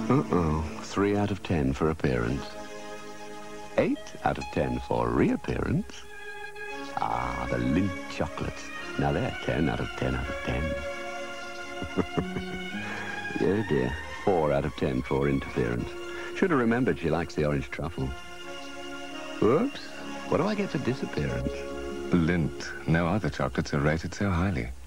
Uh-oh. 3 out of 10 for appearance. 8 out of 10 for reappearance. Ah, the Lindt chocolates. Now they're 10 out of 10 out of 10. Oh dear. 4 out of 10 for interference. Should have remembered she likes the orange truffle. Whoops. What do I get for disappearance? Lindt. No other chocolates are rated so highly.